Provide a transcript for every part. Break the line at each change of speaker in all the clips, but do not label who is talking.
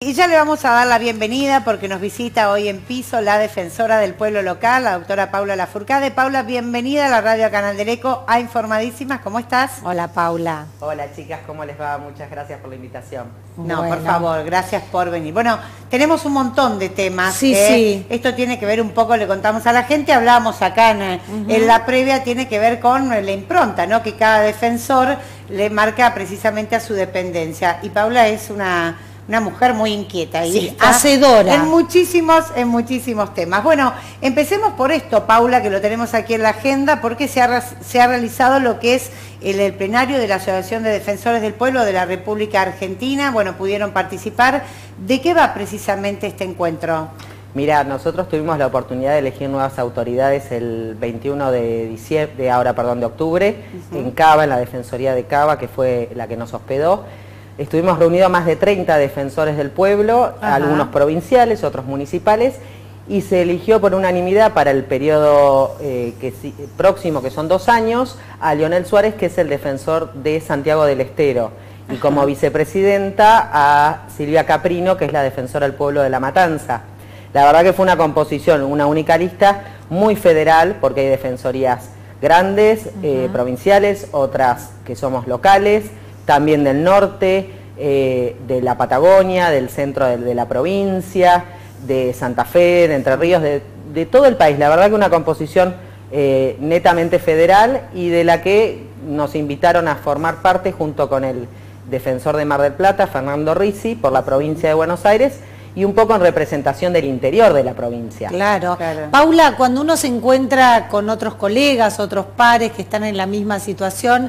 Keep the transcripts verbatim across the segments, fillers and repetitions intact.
Y ya le vamos a dar la bienvenida porque nos visita hoy en piso la defensora del pueblo local, la doctora Paula Lafourcade. Paula, bienvenida a la radio Canal del Eco, a Informadísimas. ¿Cómo estás?
Hola, Paula.
Hola, chicas, ¿cómo les va? Muchas gracias por la invitación.
No,
bueno.
por favor, gracias por venir. Bueno, tenemos un montón de temas.
Sí,
eh.
sí.
Esto tiene que ver un poco, le contamos a la gente, hablábamos acá en, uh-huh. en la previa, tiene que ver con la impronta, ¿no? Que cada defensor le marca precisamente a su dependencia. Y Paula es una... una mujer muy inquieta y
sí, hacedora
en muchísimos, en muchísimos temas. Bueno, empecemos por esto, Paula, que lo tenemos aquí en la agenda, porque se ha, se ha realizado lo que es el, el plenario de la Asociación de Defensores del Pueblo de la República Argentina. Bueno, pudieron participar. ¿De qué va precisamente este encuentro?
Mira, nosotros tuvimos la oportunidad de elegir nuevas autoridades el veintiuno de diciembre, de ahora, perdón, de octubre, uh-huh. en Cava, en la Defensoría de Cava, que fue la que nos hospedó. Estuvimos reunidos más de treinta defensores del pueblo, Ajá. algunos provinciales, otros municipales, y se eligió por unanimidad para el periodo eh, que, próximo, que son dos años, a Leonel Suárez, que es el defensor de Santiago del Estero, y Ajá. como vicepresidenta a Silvia Caprino, que es la defensora del pueblo de La Matanza. La verdad que fue una composición, una única lista muy federal, porque hay defensorías grandes, eh, provinciales, otras que somos locales, también del norte, eh, de la Patagonia, del centro de, de la provincia, de Santa Fe, de Entre Ríos, de, de todo el país. La verdad que una composición eh, netamente federal y de la que nos invitaron a formar parte junto con el defensor de Mar del Plata, Fernando Risi, por la provincia de Buenos Aires, y un poco en representación del interior de la provincia.
Claro. claro. Paula, cuando uno se encuentra con otros colegas, otros pares que están en la misma situación,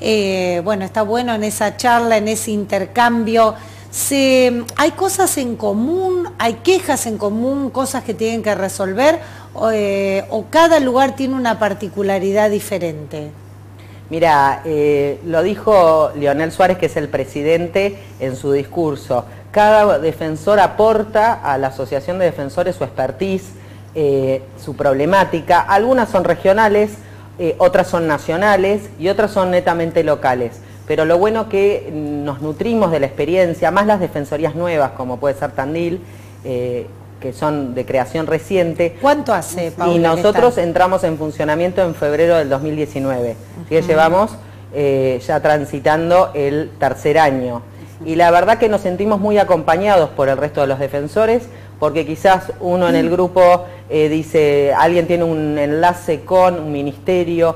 eh, bueno, está bueno en esa charla, en ese intercambio. Se, ¿Hay cosas en común, hay quejas en común, cosas que tienen que resolver, o, eh, o cada lugar tiene una particularidad diferente?
Mira, eh, lo dijo Leonel Suárez, que es el presidente, en su discurso. Cada defensor aporta a la Asociación de Defensores su expertise, eh, su problemática. Algunas son regionales, eh, otras son nacionales y otras son netamente locales. Pero lo bueno que nos nutrimos de la experiencia, más las defensorías nuevas, como puede ser Tandil, eh, que son de creación reciente.
¿Cuánto hace, Paula?
Y nosotros entramos en funcionamiento en febrero del dos mil diecinueve. Uh-huh. Así que llevamos eh, ya transitando el tercer año. Y la verdad que nos sentimos muy acompañados por el resto de los defensores, porque quizás uno en el grupo eh, dice, alguien tiene un enlace con un ministerio,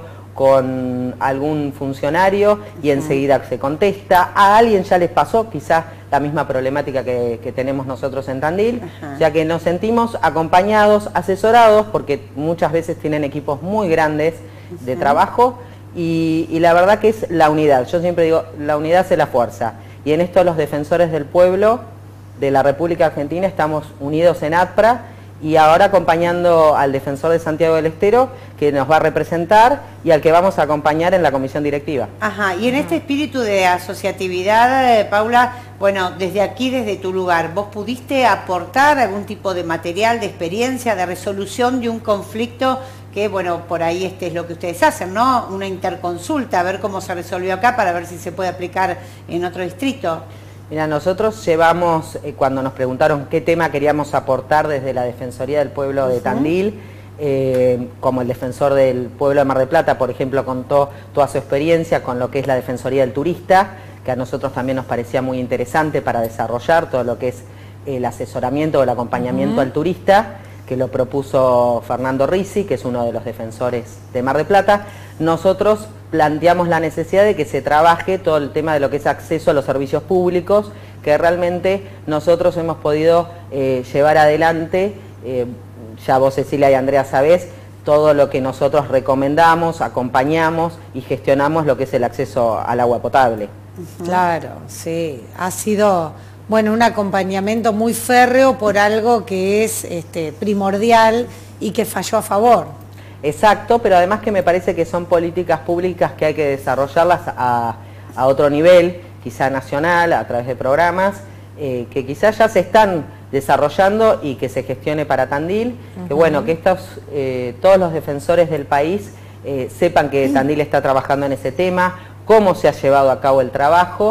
con algún funcionario, y enseguida se contesta. A alguien ya les pasó quizás la misma problemática que, que tenemos nosotros en Tandil, Ajá. o sea que nos sentimos acompañados, asesorados, porque muchas veces tienen equipos muy grandes de Ajá. trabajo, y, y la verdad que es la unidad. Yo siempre digo, la unidad hace la fuerza. Y en esto los defensores del pueblo de la República Argentina estamos unidos en ATPRA y ahora acompañando al defensor de Santiago del Estero, que nos va a representar, y al que vamos a acompañar en la comisión directiva.
Ajá, y en este espíritu de asociatividad, eh, Paula, bueno, desde aquí, desde tu lugar, ¿vos pudiste aportar algún tipo de material, de experiencia, de resolución de un conflicto que, bueno, por ahí este es lo que ustedes hacen, ¿no? Una interconsulta, a ver cómo se resolvió acá para ver si se puede aplicar en otro distrito?
Mira, nosotros llevamos, eh, cuando nos preguntaron qué tema queríamos aportar desde la Defensoría del Pueblo de Tandil, uh-huh. eh, como el defensor del pueblo de Mar del Plata, por ejemplo, contó toda su experiencia con lo que es la Defensoría del Turista, que a nosotros también nos parecía muy interesante para desarrollar todo lo que es el asesoramiento o el acompañamiento uh-huh. al turista, que lo propuso Fernando Risi, que es uno de los defensores de Mar del Plata. Nosotros planteamos la necesidad de que se trabaje todo el tema de lo que es acceso a los servicios públicos, que realmente nosotros hemos podido eh, llevar adelante, eh, ya vos, Cecilia y Andrea, sabés, todo lo que nosotros recomendamos, acompañamos y gestionamos lo que es el acceso al agua potable.
Claro, sí, ha sido... Bueno, un acompañamiento muy férreo por algo que es este, primordial y que falló a favor.
Exacto, pero además que me parece que son políticas públicas que hay que desarrollarlas a, a otro nivel, quizá nacional, a través de programas, eh, que quizás ya se están desarrollando y que se gestione para Tandil, uh-huh. que bueno, que estos, eh, todos los defensores del país eh, sepan que Tandil está trabajando en ese tema, cómo se ha llevado a cabo el trabajo,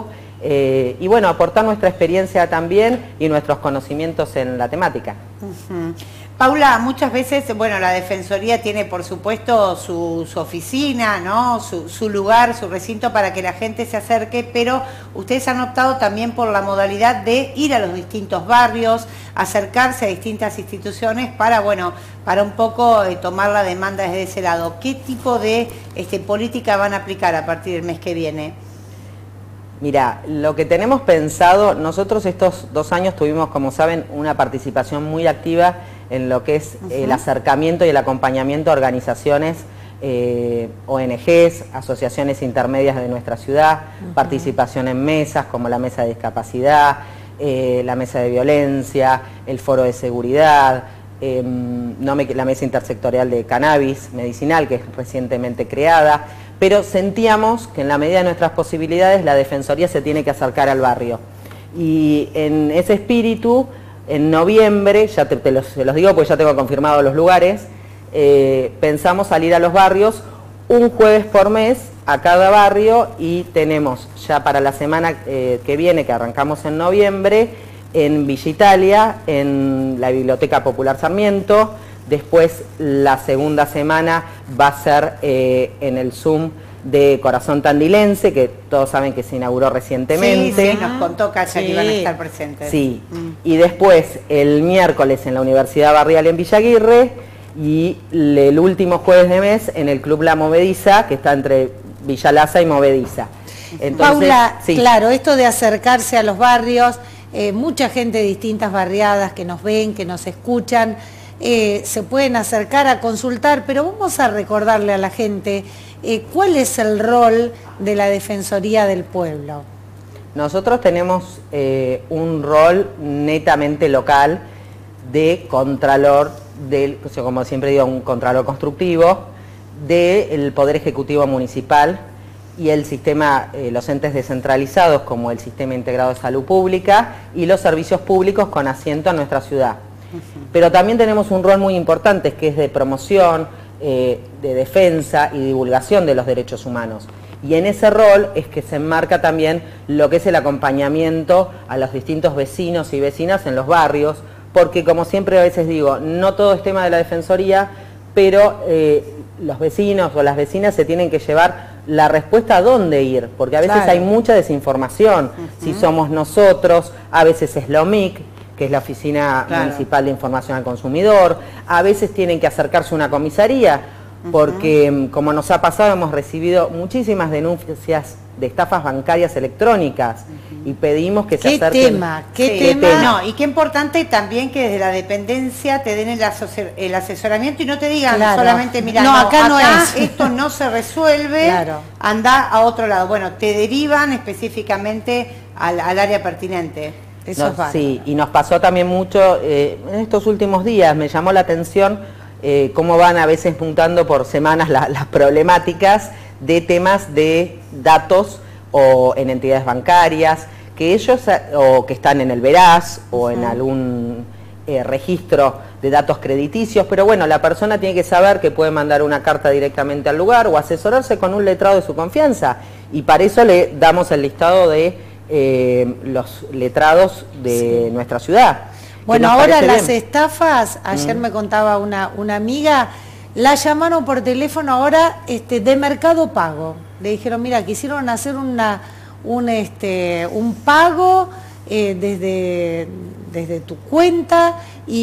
eh, y bueno, aportar nuestra experiencia también y nuestros conocimientos en la temática.
Uh-huh. Paula, muchas veces, bueno, la Defensoría tiene por supuesto su, su oficina, ¿no? Su, su lugar, su recinto para que la gente se acerque, pero ustedes han optado también por la modalidad de ir a los distintos barrios, acercarse a distintas instituciones para, bueno, para un poco eh, tomar la demanda desde ese lado. ¿Qué tipo de este, política van a aplicar a partir del mes que viene?
Mira, lo que tenemos pensado, nosotros estos dos años tuvimos, como saben, una participación muy activa en lo que es uh-huh. el acercamiento y el acompañamiento a organizaciones, eh, O N Ges, asociaciones intermedias de nuestra ciudad, uh-huh. participación en mesas como la mesa de discapacidad, eh, la mesa de violencia, el foro de seguridad, eh, no me, la mesa intersectorial de cannabis medicinal que es recientemente creada, pero sentíamos que en la medida de nuestras posibilidades la Defensoría se tiene que acercar al barrio. Y en ese espíritu, en noviembre, ya te, te los, se los digo porque ya tengo confirmados los lugares, eh, pensamos salir a los barrios un jueves por mes a cada barrio y tenemos ya para la semana eh, que viene, que arrancamos en noviembre, en Villa Italia, en la Biblioteca Popular Sarmiento. Después la segunda semana va a ser eh, en el Zoom de Corazón Tandilense, que todos saben que se inauguró recientemente.
Sí, sí, nos contó Katia sí. que iban a estar presentes.
Sí, mm. y después el miércoles en la Universidad Barrial en Villa Aguirre y el último jueves de mes en el Club La Movediza, que está entre Villa Laza y Movediza.
Entonces, Paula, sí. claro, esto de acercarse a los barrios, eh, mucha gente de distintas barriadas que nos ven, que nos escuchan, Eh, se pueden acercar a consultar, pero vamos a recordarle a la gente eh, cuál es el rol de la Defensoría del Pueblo.
Nosotros tenemos eh, un rol netamente local de contralor, del, como siempre digo, un contralor constructivo del Poder Ejecutivo Municipal y el sistema, eh, los entes descentralizados como el Sistema Integrado de Salud Pública y los servicios públicos con asiento en nuestra ciudad. Pero también tenemos un rol muy importante que es de promoción, eh, de defensa y divulgación de los derechos humanos. Y en ese rol es que se enmarca también lo que es el acompañamiento a los distintos vecinos y vecinas en los barrios, porque como siempre a veces digo, no todo es tema de la Defensoría, pero eh, los vecinos o las vecinas se tienen que llevar la respuesta a dónde ir, porque a veces claro. hay mucha desinformación. Uh-huh. Si somos nosotros, a veces es la O M I C, que es la Oficina claro. Municipal de Información al Consumidor, a veces tienen que acercarse a una comisaría, porque uh-huh. como nos ha pasado, hemos recibido muchísimas denuncias de estafas bancarias electrónicas uh-huh. y pedimos que se
¿Qué
acerquen.
Tema? ¿Qué
sí,
tema?
tema? No, y qué importante también que desde la dependencia te den el, asesor, el asesoramiento y no te digan claro. solamente, mira,
no,
no,
acá, acá no es.
esto no se resuelve, claro. anda a otro lado. Bueno, te derivan específicamente al, al área pertinente.
Eso no, es sí, y nos pasó también mucho eh, en estos últimos días, me llamó la atención eh, cómo van a veces puntando por semanas la, las problemáticas de temas de datos o en entidades bancarias, que ellos o que están en el Veraz o en algún eh, registro de datos crediticios, pero bueno, la persona tiene que saber que puede mandar una carta directamente al lugar o asesorarse con un letrado de su confianza, y para eso le damos el listado de Eh, los letrados de sí. nuestra ciudad.
Bueno, ahora las bien. estafas, ayer mm. me contaba una, una amiga, la llamaron por teléfono ahora este, de Mercado Pago. Le dijeron, mira, quisieron hacer una, un, este, un pago eh, desde, desde tu cuenta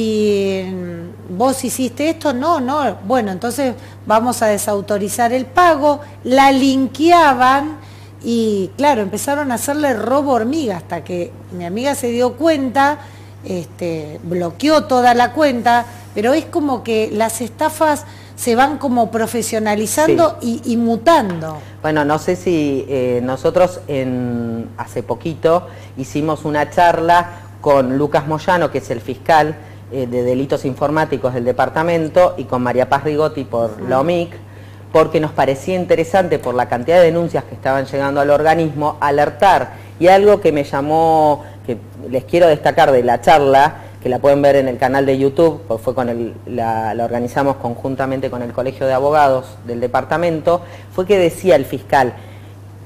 y vos hiciste esto, no, no, bueno, entonces vamos a desautorizar el pago, la linkeaban. Y claro, empezaron a hacerle robo hormiga hasta que mi amiga se dio cuenta, este, bloqueó toda la cuenta, pero es como que las estafas se van como profesionalizando sí. y, y mutando.
Bueno, no sé si eh, nosotros en, hace poquito hicimos una charla con Lucas Moyano, que es el fiscal eh, de delitos informáticos del departamento, y con María Paz Rigotti por uh-huh. la O M I C, porque nos parecía interesante, por la cantidad de denuncias que estaban llegando al organismo, alertar. Y algo que me llamó, que les quiero destacar de la charla, que la pueden ver en el canal de YouTube, pues fue con el, la, la organizamos conjuntamente con el Colegio de Abogados del departamento, fue que decía el fiscal,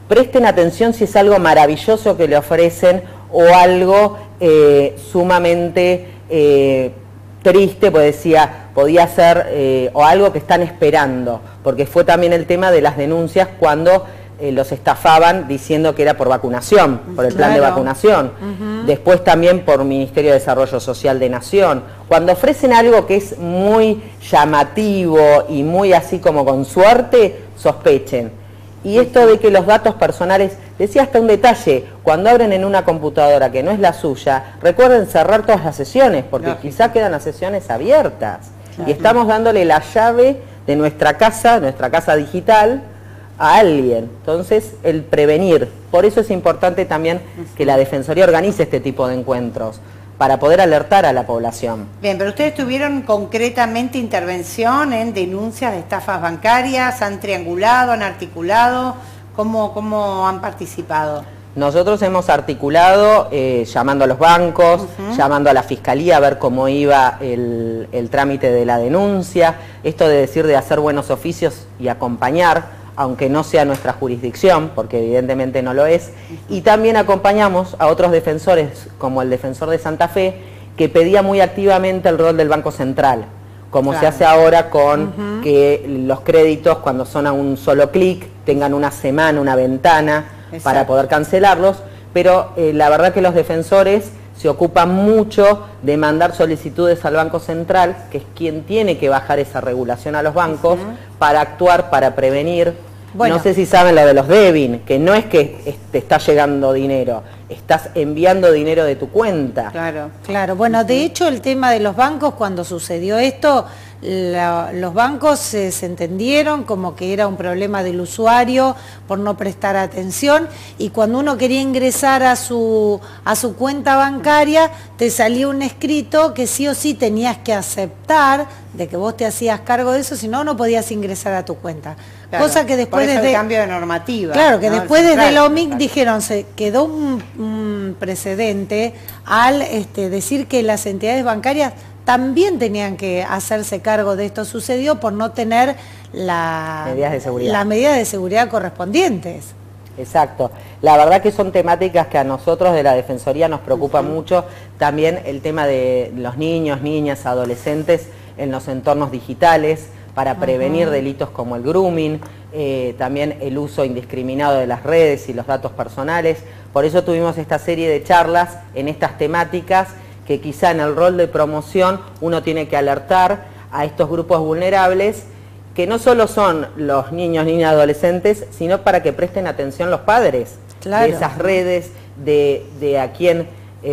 presten atención si es algo maravilloso que le ofrecen o algo eh, sumamente eh, triste, pues decía, podía ser, eh, o algo que están esperando, porque fue también el tema de las denuncias cuando eh, los estafaban diciendo que era por vacunación, por el plan
claro.
de vacunación, uh-huh. Después también por Ministerio de Desarrollo Social de Nación. Cuando ofrecen algo que es muy llamativo y muy así como con suerte, sospechen. Y esto de que los datos personales, decía hasta un detalle, cuando abren en una computadora que no es la suya, recuerden cerrar todas las sesiones, porque no. quizá quedan las sesiones abiertas. Claro. Y estamos dándole la llave de nuestra casa, nuestra casa digital, a alguien. Entonces, el prevenir. Por eso es importante también que la Defensoría organice este tipo de encuentros, para poder alertar a la población.
Bien, pero ustedes tuvieron concretamente intervención en denuncias de estafas bancarias, han triangulado, han articulado, ¿cómo, cómo han participado?
Nosotros hemos articulado eh, llamando a los bancos, uh-huh. llamando a la Fiscalía a ver cómo iba el, el trámite de la denuncia, esto de decir de hacer buenos oficios y acompañar, aunque no sea nuestra jurisdicción, porque evidentemente no lo es, y también acompañamos a otros defensores, como el defensor de Santa Fe, que pedía muy activamente el rol del Banco Central, como claro. se hace ahora con uh-huh. que los créditos, cuando son a un solo clic, tengan una semana, una ventana, exacto. para poder cancelarlos, pero eh, la verdad que los defensores se ocupan mucho de mandar solicitudes al Banco Central, que es quien tiene que bajar esa regulación a los bancos, uh-huh. para actuar, para prevenir. Bueno. No sé si saben lo de los debin, que no es que te está llegando dinero, estás enviando dinero de tu cuenta.
Claro, claro. Bueno, uh-huh. de hecho el tema de los bancos, cuando sucedió esto, la, los bancos se, se entendieron como que era un problema del usuario por no prestar atención, y cuando uno quería ingresar a su, a su cuenta bancaria, te salía un escrito que sí o sí tenías que aceptar de que vos te hacías cargo de eso, si no, no podías ingresar a tu cuenta.
Claro,
cosa que después
por eso
desde
el cambio de normativa.
Claro, que
¿no?
después desde el O M I C
claro.
dijeron, se quedó un, un precedente al este, decir que las entidades bancarias también tenían que hacerse cargo de esto. Sucedió por no tener la,
medidas de seguridad.
las medidas de seguridad correspondientes.
Exacto. La verdad que son temáticas que a nosotros de la Defensoría nos preocupa uh-huh. mucho. También el tema de los niños, niñas, adolescentes en los entornos digitales, para prevenir uh-huh. delitos como el grooming, eh, también el uso indiscriminado de las redes y los datos personales. Por eso tuvimos esta serie de charlas en estas temáticas, que quizá en el rol de promoción uno tiene que alertar a estos grupos vulnerables, que no solo son los niños, niñas, adolescentes, sino para que presten atención los padres, claro. de esas redes, de, de a quién,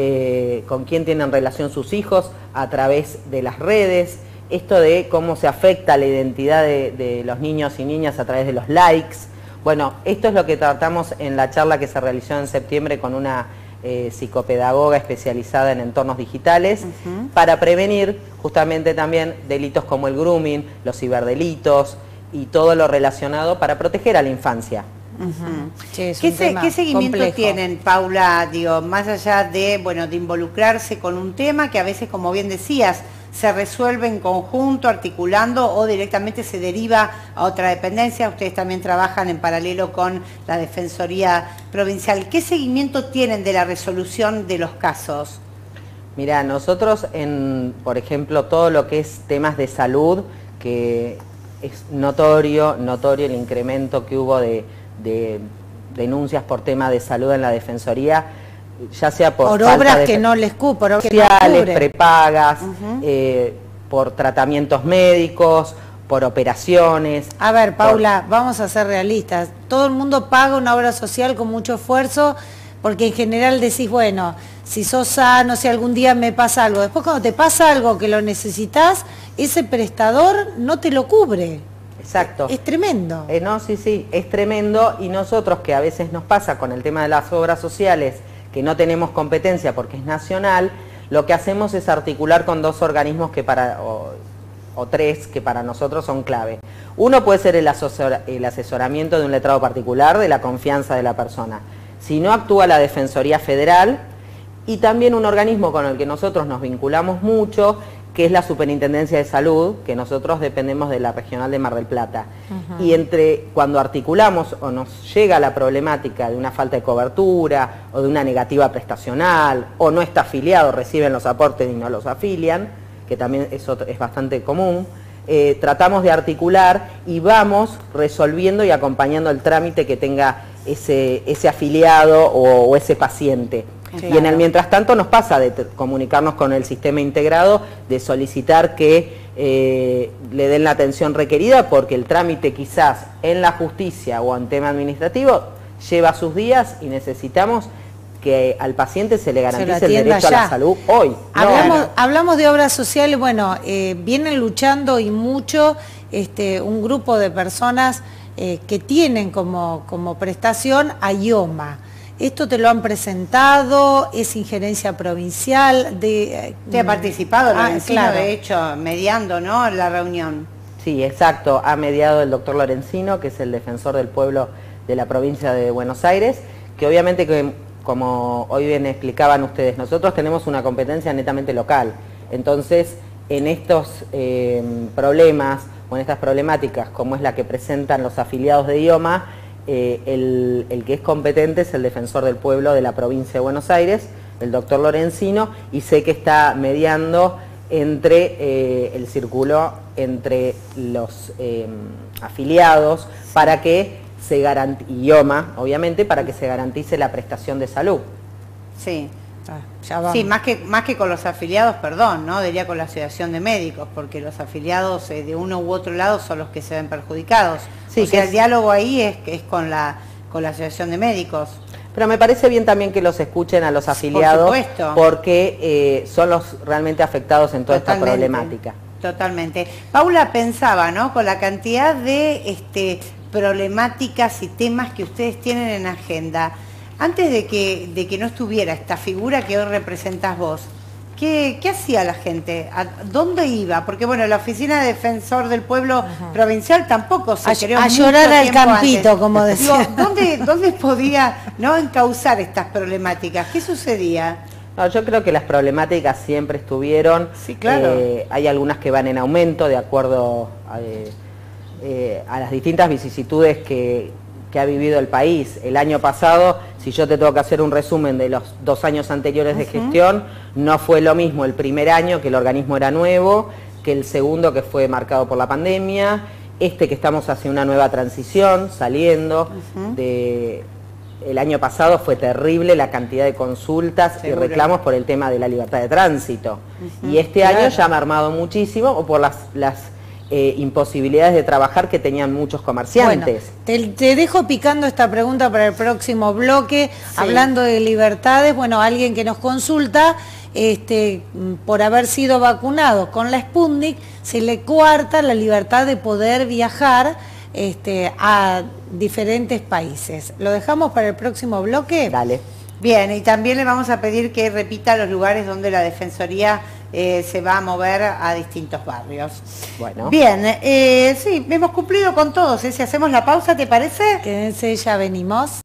eh, con quién tienen relación sus hijos a través de las redes, esto de cómo se afecta la identidad de, de los niños y niñas a través de los likes. Bueno, esto es lo que tratamos en la charla que se realizó en septiembre con una eh, psicopedagoga especializada en entornos digitales, uh-huh. para prevenir justamente también delitos como el grooming, los ciberdelitos y todo lo relacionado para proteger a la infancia.
Uh-huh. Sí, ¿Qué, se, ¿Qué seguimiento complejo. tienen, Paula, digo, más allá de, bueno, de involucrarse con un tema que a veces, como bien decías, se resuelve en conjunto, articulando, o directamente se deriva a otra dependencia? Ustedes también trabajan en paralelo con la Defensoría Provincial. ¿Qué seguimiento tienen de la resolución de los casos?
Mira, nosotros, en, por ejemplo, todo lo que es temas de salud, que es notorio, notorio el incremento que hubo de, de denuncias por temas de salud en la Defensoría, ya sea por,
por obras de, que no les cupo, por obras
sociales, no prepagas, uh-huh. eh, por tratamientos médicos, por operaciones.
A ver, Paula, por... vamos a ser realistas. Todo el mundo paga una obra social con mucho esfuerzo, porque en general decís, bueno, si sos sano, si algún día me pasa algo. Después cuando te pasa algo que lo necesitas, ese prestador no te lo cubre.
Exacto.
Es tremendo.
Eh, no, sí, sí, es tremendo, y nosotros, que a veces nos pasa con el tema de las obras sociales, que no tenemos competencia porque es nacional, lo que hacemos es articular con dos organismos que para, o, o tres que para nosotros son clave. Uno puede ser el, asesor, el asesoramiento de un letrado particular, de la confianza de la persona. Si no, actúa la Defensoría Federal, y también un organismo con el que nosotros nos vinculamos mucho, que es la Superintendencia de Salud, que nosotros dependemos de la Regional de Mar del Plata. Uh-huh. Y entre cuando articulamos o nos llega la problemática de una falta de cobertura o de una negativa prestacional o no está afiliado, reciben los aportes y no los afilian, que también es, otro, es bastante común, eh, tratamos de articular y vamos resolviendo y acompañando el trámite que tenga ese, ese afiliado o, o ese paciente. Claro. Y en el mientras tanto nos pasa de comunicarnos con el sistema integrado, de solicitar que eh, le den la atención requerida, porque el trámite quizás en la justicia o en tema administrativo lleva sus días y necesitamos que al paciente se le garantice el derecho a la salud hoy.
Hablamos,
no.
hablamos de obras sociales, bueno, eh, vienen luchando y mucho este, un grupo de personas eh, que tienen como, como prestación a IOMA. ¿Esto te lo han presentado? ¿Es injerencia provincial? De,
¿Te ha participado
ah,
Lorenzino,
claro.
de hecho, mediando, ¿no?, en la reunión?
Sí, exacto. Ha mediado el doctor Lorenzino, que es el defensor del pueblo de la provincia de Buenos Aires, que obviamente, que, como hoy bien explicaban ustedes, nosotros tenemos una competencia netamente local. Entonces, en estos eh, problemas o en estas problemáticas, como es la que presentan los afiliados de IOMA, Eh, el, el que es competente es el defensor del pueblo de la provincia de Buenos Aires, el doctor Lorenzino, y sé que está mediando entre eh, el círculo entre los eh, afiliados para que se garantice, IOMA, obviamente, para que se garantice la prestación de salud.
Sí. Ya sí, más que, más que con los afiliados, perdón, ¿no? Diría con la Asociación de Médicos, porque los afiliados eh, de uno u otro lado son los que se ven perjudicados. Sí, o sea, el es... diálogo ahí es, es con, la, con la Asociación de Médicos.
Pero me parece bien también que los escuchen a los afiliados,
por supuesto,
porque eh, son los realmente afectados en toda Totalmente. esta problemática.
Totalmente. Paula pensaba, ¿no?, con la cantidad de este, problemáticas y temas que ustedes tienen en agenda. Antes de que, de que no estuviera esta figura que hoy representás vos, ¿qué, qué hacía la gente? ¿A dónde iba? Porque bueno, la Oficina de Defensor del Pueblo Ajá. Provincial tampoco se
a,
creó
a llorar al campito,
antes.
Como decía.
Digo, ¿dónde, ¿Dónde podía no encauzar estas problemáticas? ¿Qué sucedía?
No, yo creo que las problemáticas siempre estuvieron.
Sí, claro.
Eh, hay algunas que van en aumento de acuerdo a, eh, eh, a las distintas vicisitudes que... que ha vivido el país. El año pasado, si yo te tengo que hacer un resumen de los dos años anteriores de gestión, no fue lo mismo el primer año, que el organismo era nuevo, que el segundo, que fue marcado por la pandemia, este que estamos hacia una nueva transición, saliendo uh-huh. de... El año pasado fue terrible la cantidad de consultas Seguro. y reclamos por el tema de la libertad de tránsito. Uh-huh. Y este claro. año ya me ha armado muchísimo, o por las... las Eh, imposibilidades de trabajar que tenían muchos comerciantes.
Bueno, te, te dejo picando esta pregunta para el próximo bloque, sí. hablando de libertades. Bueno, alguien que nos consulta, este, por haber sido vacunado con la Sputnik, se le coarta la libertad de poder viajar este, a diferentes países. ¿Lo dejamos para el próximo bloque?
Dale.
Bien, y también le vamos a pedir que repita los lugares donde la Defensoría eh, se va a mover a distintos barrios.
Bueno.
Bien, eh, sí, hemos cumplido con todos. ¿eh? Si hacemos la pausa, ¿te parece?
Quédense, ya venimos.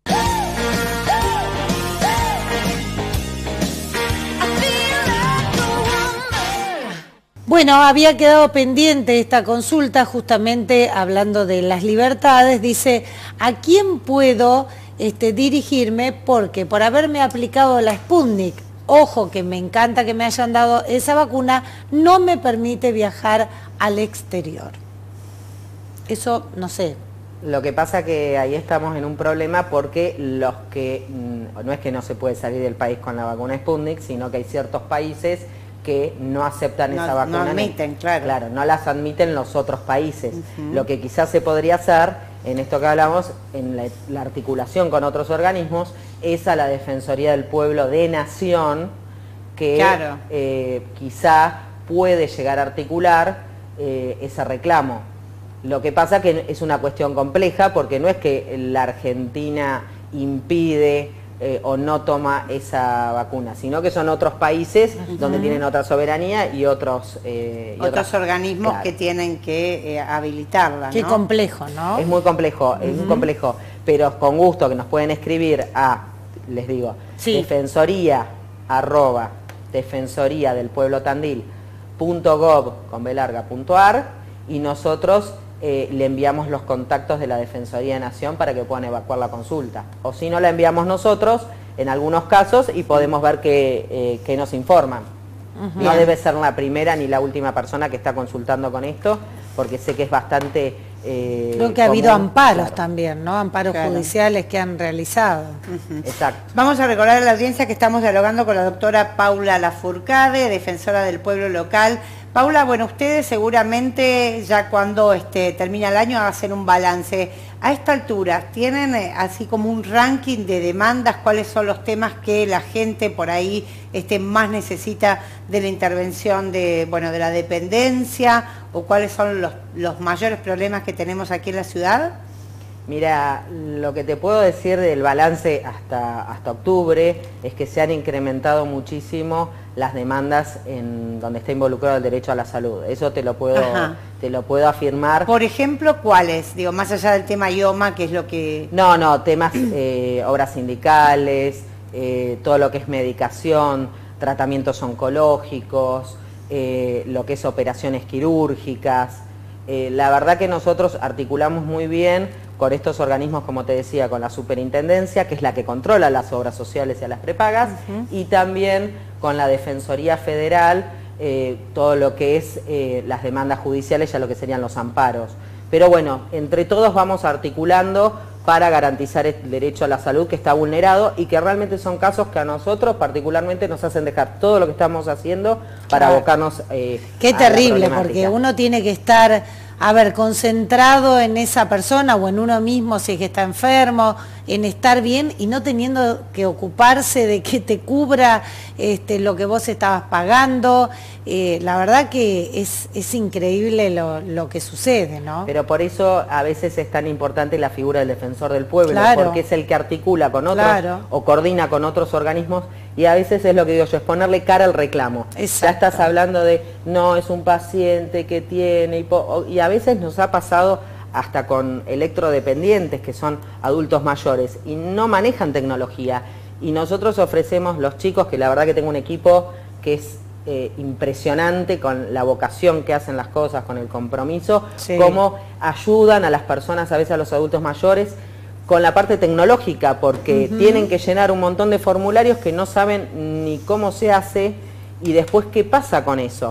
Bueno, había quedado pendiente esta consulta, justamente hablando de las libertades. Dice, ¿a quién puedo este, dirigirme? Porque por haberme aplicado la Sputnik, ojo que me encanta que me hayan dado esa vacuna, no me permite viajar al exterior. Eso, no sé.
Lo que pasa que ahí estamos en un problema, porque los que, no es que no se puede salir del país con la vacuna Sputnik, sino que hay ciertos países que no aceptan
no,
esa vacuna.
No admiten, claro.
Claro, no las admiten los otros países.
Uh-huh.
Lo que quizás se podría hacer, en esto que hablamos, en la, la articulación con otros organismos, es a la Defensoría del Pueblo de Nación, que
claro.
eh, quizá puede llegar a articular eh, ese reclamo. Lo que pasa que es una cuestión compleja, porque no es que la Argentina impide eh, o no toma esa vacuna, sino que son otros países uh-huh. donde tienen otra soberanía y otros... Eh, y
otros
otras,
organismos
claro.
que tienen que eh, habilitarla, ¿no?
Qué complejo, ¿no?
Es muy complejo, uh-huh. es muy complejo, pero con gusto que nos pueden escribir a, les digo,
sí.
defensoría, arroba, defensoría del pueblo Tandil, punto gov con b larga punto ar y nosotros eh, le enviamos los contactos de la Defensoría de Nación para que puedan evacuar la consulta. O si no, la enviamos nosotros en algunos casos y podemos ver que, eh, que nos informan. Uh-huh. No debe ser la primera ni la última persona que está consultando con esto, porque sé que es bastante... Eh,
Creo que ha
común,
habido amparos
claro.
también, ¿no? Amparos
Claro.
judiciales que han realizado.
Uh-huh.
Exacto.
Vamos a recordar a la audiencia que estamos dialogando con la doctora Paula Lafourcade, defensora del pueblo local. Paula, bueno, ustedes seguramente ya cuando este, termina el año van a hacer un balance. A esta altura, ¿tienen eh, así como un ranking de demandas? ¿Cuáles son los temas que la gente por ahí este, más necesita de la intervención de, bueno, de la dependencia? ¿O cuáles son los, los mayores problemas que tenemos aquí en la ciudad?
Mira, lo que te puedo decir del balance hasta, hasta octubre es que se han incrementado muchísimo las demandas en donde está involucrado el derecho a la salud. Eso te lo puedo, te lo puedo afirmar.
Por ejemplo, ¿cuáles? Digo, más allá del tema IOMA, que es lo que...
No, no, temas, eh, obras sindicales, eh, todo lo que es medicación, tratamientos oncológicos, eh, lo que es operaciones quirúrgicas. Eh, la verdad que nosotros articulamos muy bien con estos organismos, como te decía, con la superintendencia, que es la que controla las obras sociales y a las prepagas, uh-huh. y también con la Defensoría Federal, eh, todo lo que es eh, las demandas judiciales, ya lo que serían los amparos. Pero bueno, entre todos vamos articulando para garantizar el derecho a la salud que está vulnerado y que realmente son casos que a nosotros particularmente nos hacen dejar todo lo que estamos haciendo para
claro.
abocarnos eh,
Qué
a
terrible,
la
porque uno tiene que estar, a ver, concentrado en esa persona o en uno mismo si es que está enfermo, en estar bien y no teniendo que ocuparse de que te cubra este, lo que vos estabas pagando. Eh, la verdad que es, es increíble lo, lo que sucede, ¿no?
Pero por eso a veces es tan importante la figura del defensor del pueblo,
claro.
porque es el que articula con otros
claro.
o coordina con otros organismos y a veces es lo que digo yo, es ponerle cara al reclamo.
Exacto.
Ya estás hablando de, no, es un paciente que tiene, hipo... y a veces nos ha pasado hasta con electrodependientes, que son adultos mayores, y no manejan tecnología. Y nosotros ofrecemos los chicos, que la verdad que tengo un equipo que es eh, impresionante con la vocación que hacen las cosas, con el compromiso,
sí.
cómo ayudan a las personas, a veces a los adultos mayores, con la parte tecnológica, porque uh-huh. tienen que llenar un montón de formularios que no saben ni cómo se hace, y después qué pasa con eso.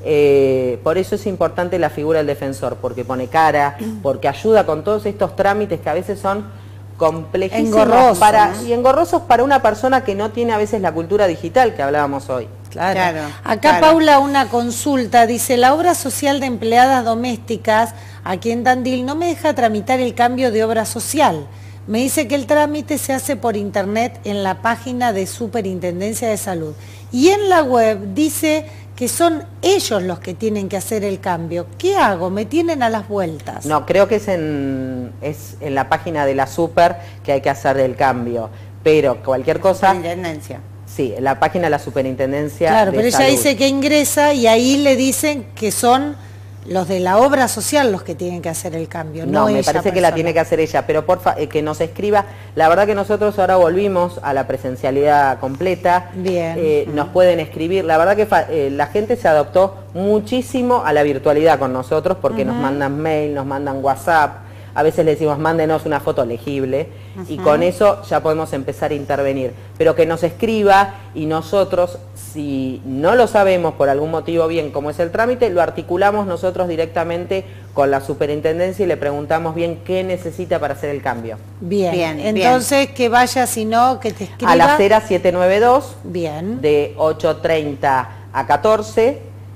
Eh, por eso es importante la figura del defensor, porque pone cara, porque ayuda con todos estos trámites que a veces son complejísimos
engorrosos,
para,
¿no?
y engorrosos para una persona que no tiene a veces la cultura digital que hablábamos hoy.
Claro.
Claro,
Acá
claro.
Paula, una consulta, dice, la obra social de empleadas domésticas aquí en Tandil no me deja tramitar el cambio de obra social. Me dice que el trámite se hace por internet en la página de Superintendencia de Salud. Y en la web dice que son ellos los que tienen que hacer el cambio. ¿Qué hago? Me tienen a las vueltas.
No, creo que es en, es en la página de la Super que hay que hacer el cambio, pero cualquier cosa...
Superintendencia.
Sí, en la página de la Superintendencia
Claro,
de
pero ella
Salud.
dice que ingresa y ahí le dicen que son los de la obra social los que tienen que hacer el cambio. No,
No, me
ella
parece que
persona.
la tiene que hacer ella, pero porfa, eh, que nos escriba. La verdad que nosotros ahora volvimos a la presencialidad completa.
Bien.
Eh, nos pueden escribir. La verdad que eh, la gente se adoptó muchísimo a la virtualidad con nosotros porque uh-huh. nos mandan mail, nos mandan WhatsApp. A veces le decimos, mándenos una foto legible, uh-huh. y con eso ya podemos empezar a intervenir. Pero que nos escriba y nosotros, si no lo sabemos por algún motivo bien cómo es el trámite, lo articulamos nosotros directamente con la superintendencia y le preguntamos bien qué necesita para hacer el cambio.
Bien,
Bien,
entonces bien. Que vaya, si no, que te escriba.
A la acera siete nueve dos,
bien.
De ocho treinta a catorce,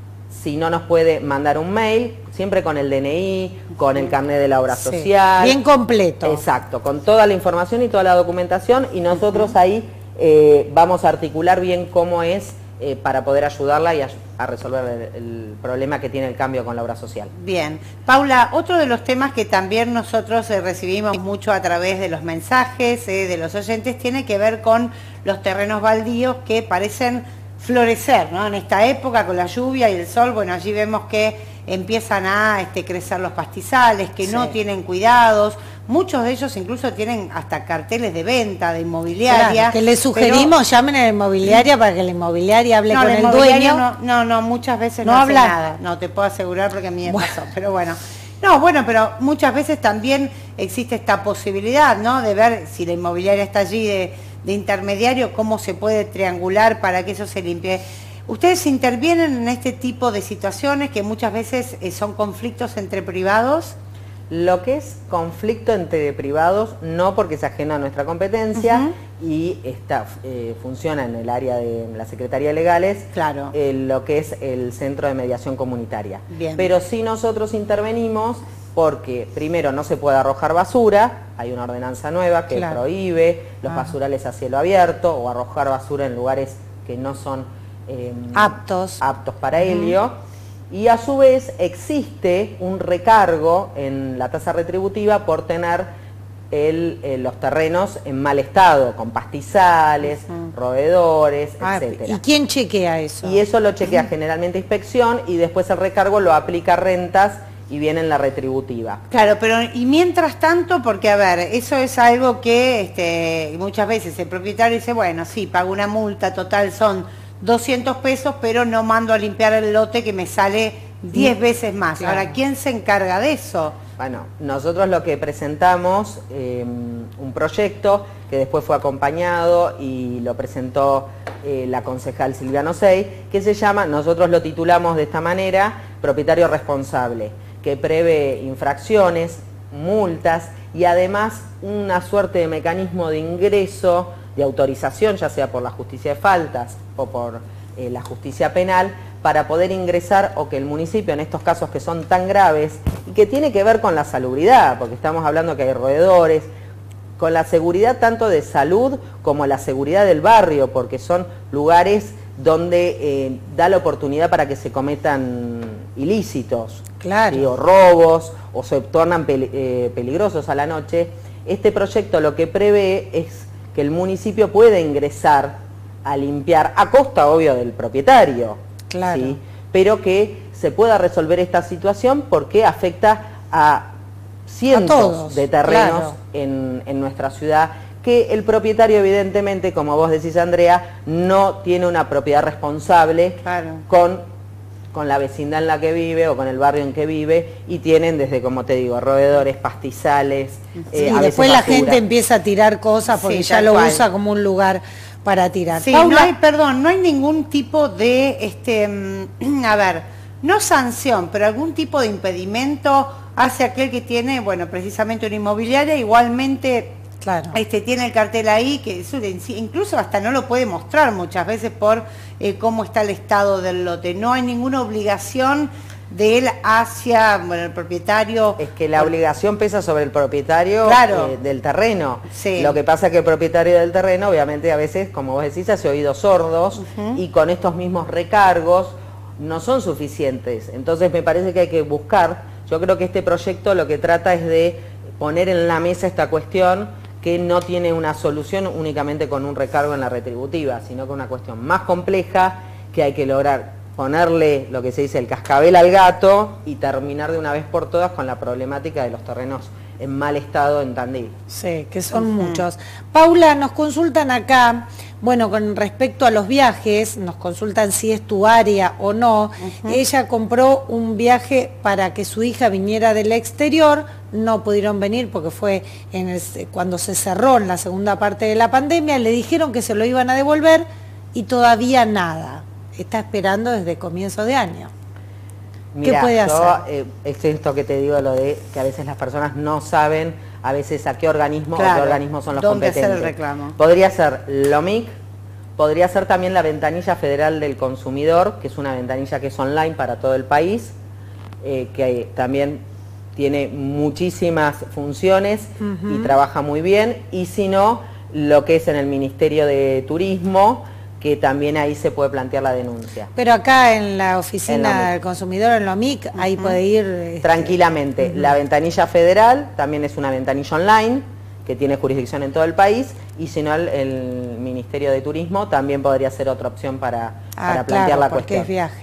si no nos puede mandar un mail, siempre con el D N I, con el carnet de la obra
sí.
social.
Bien completo.
Exacto, con toda la información y toda la documentación, y nosotros uh-huh. ahí eh, vamos a articular bien cómo es eh, para poder ayudarla y a, a resolver el, el problema que tiene el cambio con la obra social.
Bien. Paula, otro de los temas que también nosotros eh, recibimos mucho a través de los mensajes eh, de los oyentes tiene que ver con los terrenos baldíos que parecen florecer, ¿no? En esta época con la lluvia y el sol, bueno, allí vemos que empiezan a este, crecer los pastizales, que
Sí.
no tienen cuidados. Muchos de ellos incluso tienen hasta carteles de venta, de inmobiliaria.
Claro, que le sugerimos, pero, llamen a la inmobiliaria para que la inmobiliaria hable
no,
con
la
el dueño.
No, no, no, muchas veces
no,
no
habla
hace nada. No, te puedo asegurar porque a mí me
bueno.
pasó, pero bueno. No, bueno, pero muchas veces también existe esta posibilidad, ¿no? De ver si la inmobiliaria está allí de, de intermediario, cómo se puede triangular para que eso se limpie. ¿Ustedes intervienen en este tipo de situaciones que muchas veces eh, son conflictos entre privados?
Lo que es conflicto entre privados, no, porque es ajeno a nuestra competencia, uh-huh. y está, eh, funciona en el área de la Secretaría de Legales,
claro.
eh, lo que es el Centro de Mediación Comunitaria.
Bien.
Pero sí nosotros intervenimos porque primero no se puede arrojar basura, hay una ordenanza nueva que claro. prohíbe los ah. basurales a cielo abierto o arrojar basura en lugares que no son eh,
aptos.
aptos para ello. Uh-huh. Y a su vez existe un recargo en la tasa retributiva por tener el, eh, los terrenos en mal estado, con pastizales, uh-huh. roedores,
ah,
etcétera.
¿Y quién chequea eso?
Y eso lo chequea uh-huh. generalmente inspección y después el recargo lo aplica a rentas y viene en la retributiva.
Claro, pero y mientras tanto, porque a ver, eso es algo que este, muchas veces el propietario dice, bueno, sí, pago una multa, total son doscientos pesos, pero no mando a limpiar el lote que me sale diez veces más. Claro. Ahora, ¿quién se encarga de eso?
Bueno, nosotros lo que presentamos, eh, un proyecto que después fue acompañado y lo presentó eh, la concejal Silvia Sey, que se llama, nosotros lo titulamos de esta manera, Propietario Responsable, que prevé infracciones, multas y además una suerte de mecanismo de ingreso, de autorización, ya sea por la justicia de faltas o por eh, la justicia penal, para poder ingresar o que el municipio, en estos casos que son tan graves y que tiene que ver con la salubridad, porque estamos hablando que hay roedores, con la seguridad tanto de salud como la seguridad del barrio, porque son lugares donde eh, da la oportunidad para que se cometan ilícitos,
claro.
¿sí? o robos, o se tornan pel eh, peligrosos a la noche. Este proyecto lo que prevé es que el municipio puede ingresar a limpiar, a costa, obvio, del propietario,
claro.
¿sí? Pero que se pueda resolver esta situación porque afecta a cientos
a todos,
de terrenos
claro.
en, en nuestra ciudad, que el propietario, evidentemente, como vos decís, Andrea, no tiene una propiedad responsable
claro.
con... con la vecindad en la que vive o con el barrio en que vive, y tienen desde, como te digo, roedores, pastizales,
sí,
eh,
y
a
después
veces
la
basura.
gente empieza a tirar cosas porque
sí,
ya lo
cual.
usa como un lugar para tirar.
Sí,
Paula,
no hay, perdón, no hay ningún tipo de, este, a ver, no sanción, pero algún tipo de impedimento hacia aquel que tiene, bueno, precisamente una inmobiliaria, igualmente...
Claro.
Este, tiene el cartel ahí, que eso incluso hasta no lo puede mostrar muchas veces por eh, cómo está el estado del lote. No hay ninguna obligación de él hacia, bueno, el propietario.
Es que la obligación pesa sobre el propietario
claro.
eh, del terreno.
Sí.
Lo que pasa es que el propietario del terreno, obviamente, a veces, como vos decís, hace oídos sordos, uh-huh. y con estos mismos recargos no son suficientes. Entonces me parece que hay que buscar, yo creo que este proyecto lo que trata es de poner en la mesa esta cuestión, que no tiene una solución únicamente con un recargo en la retributiva, sino con una cuestión más compleja, que hay que lograr ponerle lo que se dice el cascabel al gato y terminar de una vez por todas con la problemática de los terrenos en mal estado en Tandil.
Sí, que son uh-huh. muchos. Paula, nos consultan acá, bueno, con respecto a los viajes, nos consultan si es tu área o no. Uh-huh. Ella compró un viaje para que su hija viniera del exterior, no pudieron venir porque fue en el, cuando se cerró en la segunda parte de la pandemia, le dijeron que se lo iban a devolver y todavía nada. Está esperando desde comienzo de año.
Mirá,
¿qué puede hacer?
Yo, eh, es esto que te digo, lo de que a veces las personas no saben a veces a qué organismo
claro.
o qué organismos son los
¿Dónde
competentes.
hacer el reclamo?
Podría ser LOMIC, podría ser también la ventanilla federal del consumidor, que es una ventanilla que es online para todo el país, eh, que también tiene muchísimas funciones uh-huh. y trabaja muy bien, y si no, lo que es en el Ministerio de Turismo, que también ahí se puede plantear la denuncia.
Pero acá en la oficina
en
del consumidor, en LOMIC, uh-huh. ahí puede ir... Este...
Tranquilamente. Uh-huh. La ventanilla federal también es una ventanilla online, que tiene jurisdicción en todo el país, y si no, el, el Ministerio de Turismo también podría ser otra opción para,
ah,
para plantear
claro,
la
porque
cuestión.
Es viaje.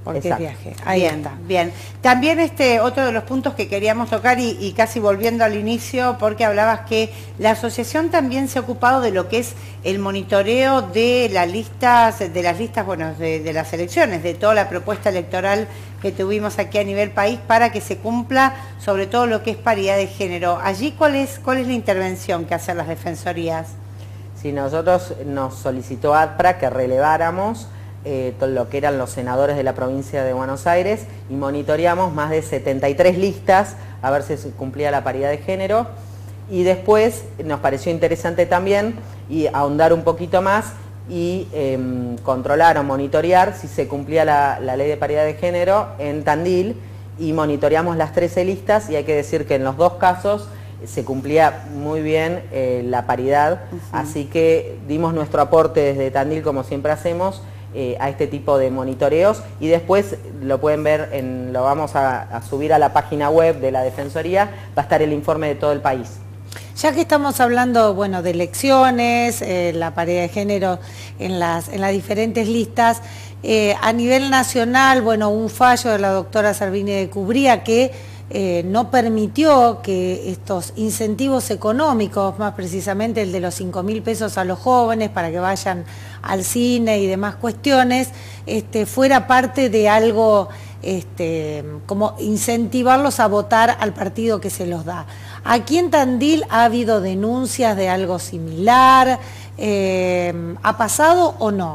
porque
Exacto.
es viaje. Ahí
bien,
está.
Bien, también este otro de los puntos que queríamos tocar y, y casi volviendo al inicio, porque hablabas que la asociación también se ha ocupado de lo que es el monitoreo de las listas, de las listas, bueno, de, de las elecciones, de toda la propuesta electoral que tuvimos aquí a nivel país para que se cumpla sobre todo lo que es paridad de género. Allí, ¿cuál es, cuál es la intervención que hacen las defensorías?
Sí, nosotros nos solicitó ADPRA que releváramos Eh, todo lo que eran los senadores de la provincia de Buenos Aires y monitoreamos más de setenta y tres listas a ver si se cumplía la paridad de género, y después nos pareció interesante también y ahondar un poquito más y eh, controlar o monitorear si se cumplía la, la ley de paridad de género en Tandil, y monitoreamos las trece listas y hay que decir que en los dos casos se cumplía muy bien eh, la paridad, uh-huh. Así que dimos nuestro aporte desde Tandil, como siempre hacemos, Eh, a este tipo de monitoreos, y después lo pueden ver, en, lo vamos a, a subir a la página web de la Defensoría, va a estar el informe de todo el país.
Ya que estamos hablando, bueno, de elecciones, eh, la paridad de género en las, en las diferentes listas, eh, a nivel nacional, bueno, un fallo de la doctora Servini de Cubría que Eh, no permitió que estos incentivos económicos, más precisamente el de los cinco mil pesos a los jóvenes para que vayan al cine y demás cuestiones, este, fuera parte de algo, este, como incentivarlos a votar al partido que se los da. Aquí en Tandil ha habido denuncias de algo similar, eh, ¿ha pasado o no?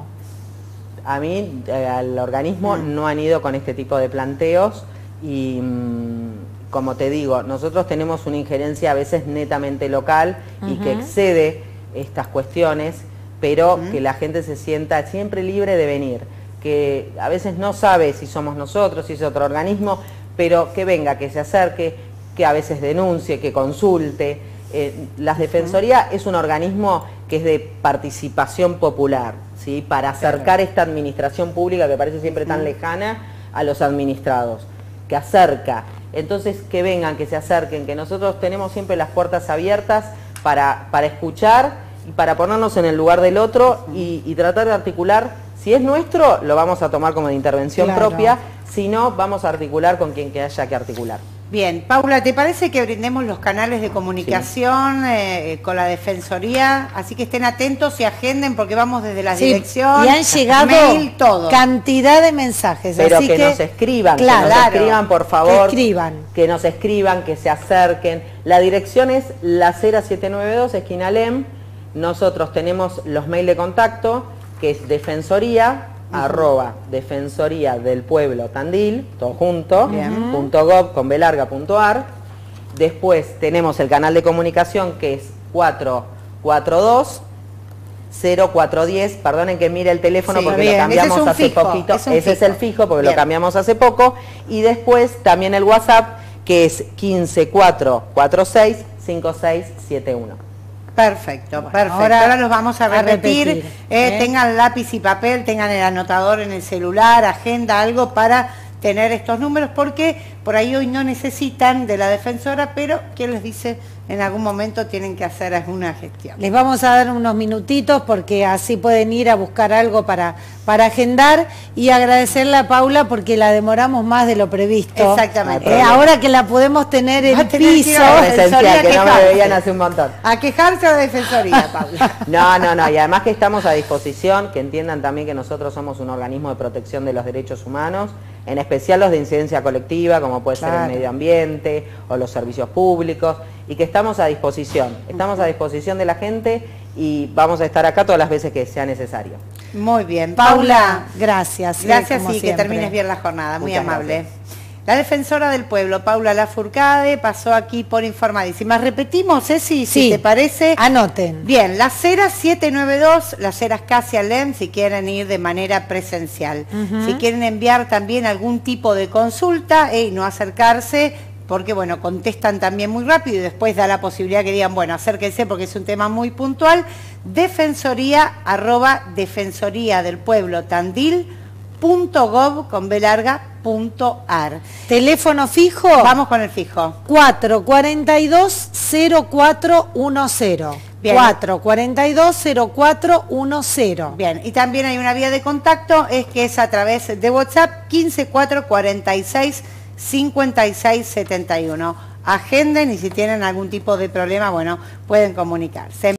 A mí, eh, al organismo, mm. no han ido con este tipo de planteos y... Mm, como te digo, nosotros tenemos una injerencia a veces netamente local y uh-huh. que excede estas cuestiones, pero uh-huh. que la gente se sienta siempre libre de venir, que a veces no sabe si somos nosotros, si es otro organismo, pero que venga, que se acerque, que a veces denuncie, que consulte. Eh, la Defensoría uh-huh. es un organismo que es de participación popular, ¿sí? Para acercar claro. esta administración pública que parece siempre uh-huh. tan lejana a los administrados, que acerca. Entonces, que vengan, que se acerquen, que nosotros tenemos siempre las puertas abiertas para, para escuchar y para ponernos en el lugar del otro y, y tratar de articular. Si es nuestro, lo vamos a tomar como de intervención claro. propia, si no, vamos a articular con quien que haya que articular.
Bien, Paula, ¿te parece que brindemos los canales de comunicación sí. eh, con la Defensoría? Así que estén atentos y agenden porque vamos desde la sí, dirección,
y han llegado
mail, todo.
Cantidad de mensajes.
Pero
así
que,
que
nos escriban,
claro,
que nos escriban, por favor.
Que escriban.
Que nos escriban, que se acerquen. La dirección es La Cera setecientos noventa y dos, esquina Alem. Nosotros tenemos los mails de contacto, que es defensoría, Uh-huh. arroba defensoría del pueblo Tandil, todo junto, uh-huh. punto gov con b larga punto ar. Después tenemos el canal de comunicación que es cuatro cuatro dos cero cuatro uno cero, perdonen que mire el teléfono sí, porque bien. lo cambiamos es hace fijo, poquito, es ese fijo. es el fijo porque bien. lo cambiamos hace poco, y después también el WhatsApp que es quince cuatro cuatro seis cinco seis siete uno.
Perfecto, bueno, perfecto. Ahora, ahora los vamos a repetir. A repetir eh, ¿eh? Tengan lápiz y papel, tengan el anotador en el celular, agenda, algo para tener estos números, porque por ahí hoy no necesitan de la defensora, pero ¿quién les dice? En algún momento tienen que hacer alguna gestión.
Les vamos a dar unos minutitos porque así pueden ir a buscar algo para, para agendar, y agradecerle a Paula porque la demoramos más de lo previsto.
Exactamente.
Eh, ahora que la podemos tener en piso.
Presencial, que no me veían hace un montón.
A quejarse a la Defensoría, Paula.
No, no, no, y además que estamos a disposición, que entiendan también que nosotros somos un organismo de protección de los derechos humanos, en especial los de incidencia colectiva, como puede claro. ser el medio ambiente o los servicios públicos, y que estamos a disposición, estamos a disposición de la gente y vamos a estar acá todas las veces que sea necesario.
Muy bien,
Paula, Paula gracias.
Gracias
sí,
y
siempre.
que termines bien la jornada, muy
Muchas
amable.
Gracias.
La defensora del pueblo, Paula Lafourcade, pasó aquí por Informadísimas. Repetimos, Ceci, si
sí,
te parece.
Anoten.
Bien, Las Heras setecientos noventa y dos, Las Heras casi Alem, si quieren ir de manera presencial. Uh-huh. Si quieren enviar también algún tipo de consulta y eh, no acercarse, porque bueno, contestan también muy rápido y después da la posibilidad que digan, bueno, acérquense porque es un tema muy puntual. Defensoría, arroba defensoría del pueblo Tandil, punto gov con b larga punto ar.
Teléfono fijo.
Vamos con el fijo.
cuatro cuatro dos cero cuatro uno cero. cuatro cuatro dos cero cuatro uno cero.
Bien, y también hay una vía de contacto, es que es a través de WhatsApp quince cuatro cuarenta y seis cincuenta y seis setenta y uno. Agenden y si tienen algún tipo de problema, bueno, pueden comunicarse.